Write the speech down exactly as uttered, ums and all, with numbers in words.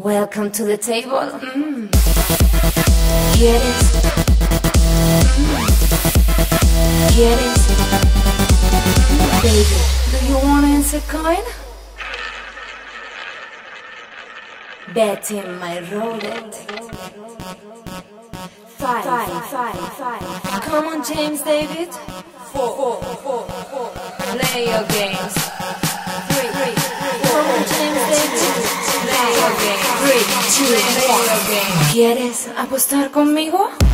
Welcome to the table. Mm. ¿Quieres? Mm. ¿Quieres? Mm. Baby, do you want to answer coin? Bet him my roulette. Five, five, five, five. Come on, James David. Four, four, four, four. Play your games. Three, three, three. Come on, James David. Play your games. Three, two, one. ¿Quieres apostar conmigo?